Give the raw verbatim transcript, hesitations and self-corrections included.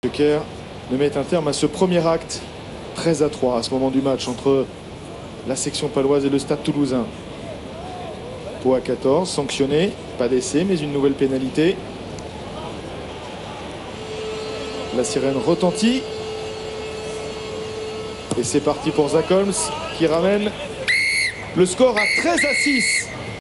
Joker ne met un terme à ce premier acte treize à trois à ce moment du match entre la section paloise et le Stade Toulousain. Pau à quatorze, sanctionné, pas d'essai mais une nouvelle pénalité. La sirène retentit et c'est parti pour Zach Holmes qui ramène le score à treize à six.